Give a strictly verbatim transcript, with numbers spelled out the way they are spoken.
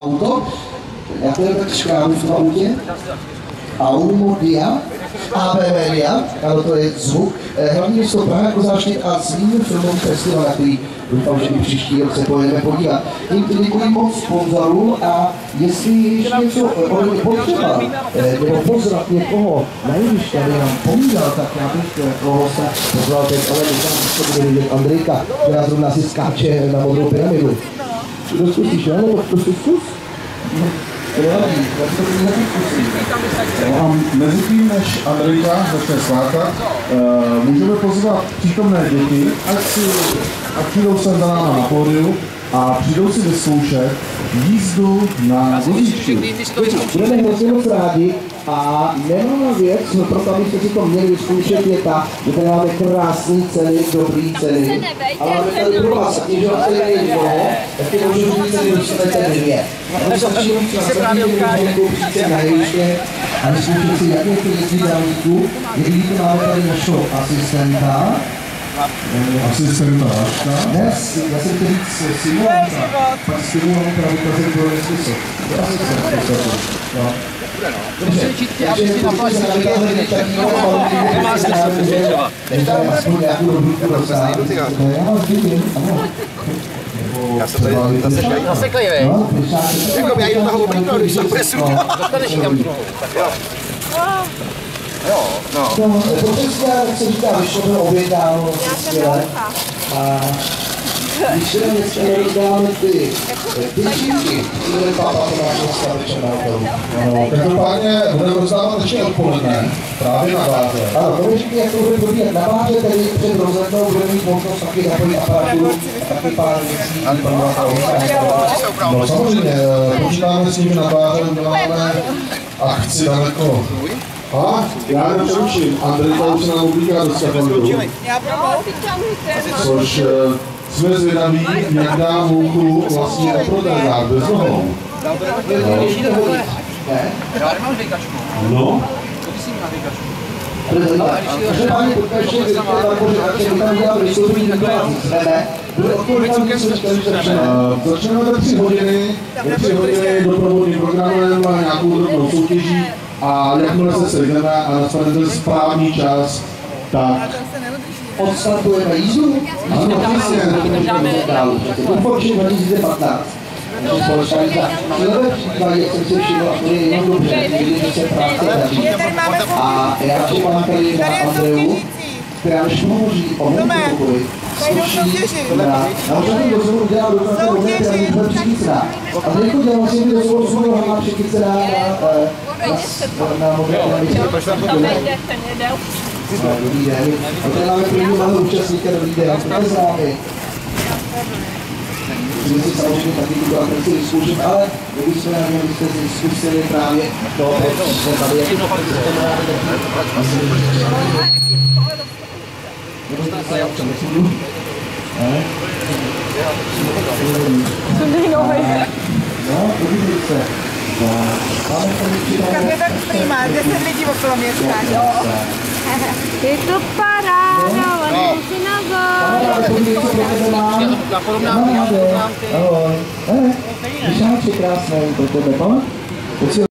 auto, jak to je tak škrálu v tom autě? Aumodia, A B V Dia, ano, to je zvuk. Hlavní město Praha jako záštit a zmíněn filmový festival, na který doufám, že i příští rok se pojedeme podívat. Tímto děkuji moc sponzorům a jestli ještě něco ode mě potřeba, nebo pozvat někoho na jevišť, který nám povídal, tak já bych toho hosta pozval teď, ale doufám, že to bude vidět Andrejka, která zrovna si skáče na modrou pyramidu. Kdo zkusíš, jo? Nebo to si zkus? A mezi tím, než Andrejka začne skákat, uh, můžeme pozvat přítomné děti, ať, si, ať přijdou sem za náma na pódiu a přijdou si vyzkoušet jízdu na vozíčku. Budeme hrozně moc rádi a nemáme věc, no proto abyste si to měli vyzkoušet, je ta, že tady máme krásný ceny, dobrý ceny. A máme tady pro vás, ať že vás tady jedno, tak ty možná ceny dostanete dvě. A to stačí se právě ukáže. Přijďte na jeviště a vyzkoušet si, jak je to jezdí dálníku. Jak vidíte, máme tady našeho asistenta. Asistenta Váška? Dnes, já jsem chtěl říct simulanta. Pak simulanta vykazuje pro nesmysl. To je asistent, to je. Dobře, takže to si na vykazuje tak nemá smysl přesvědčovat. Takže aspoň nějakou dobrůku dostat. Já vás vidím, ano. Já jsem tady zaseklej, vej. Jako já jdu toho oblíknout, když jsem bude sudět. Dostaneš někam tu nohu. Jo. Jo, no. No, protože jak se říká, vyšlo bylo objednáno, a když se dneska nerozdáme ty tyčinky, které pápa to máš dostatečně na hotoru. No, každopádně budeme rozdávat ještě odpoledne, právě na báře. Ano, to mi říkej, jak to bude probíhat na báře, tedy před rozletou budeme mít možnost taky zapojit aparaturu a taky pár věcí. No samozřejmě, počítáme s nimi na báře, uděláme akci daleko. A já jenom přeruším, Andrejka už se nám oblíká do skafandu, což jsme zvědaví, jak dá mouchu vlastně protékat bez nohou. No? Začneme ve tři hodiny, ve tři hodiny doprovodným programem, nějakou drobnou soutěží a jakmile se sejdeme a nastane ten správný čas, tak odstartujeme jízdu, ano, přesně. Doporučení dva tisíce patnáct. Naše společnost v téhle případě, jak jsem si všiml, a to je jenom dobře, když se práce daří. A já čekám tady na Andreu, která než pomoží o mentorukovi, zkuší na možná rozhovor udělal dokonce do mě, která nebude přichycená. A Andrejko dělal vlastně mi rozhovor s mnou hlavná přichycená na mobilní místě. Dobrý den. A tady máme první malého účastníka, dobrý den, to je známý. Můžeme si samozřejmě taky tuto atrakci vyzkoušet, ale kdyby jsme na něm jste si zkusili právě to, co jsme tady jak to no, uvidíte se. Kam je tak streamá, deset lidí okolo mě skáče. Je to paráda, ale musí na zor. Ahoj. Ahoj. Ahoj. Vyšáček krásný pro tebe, pojď.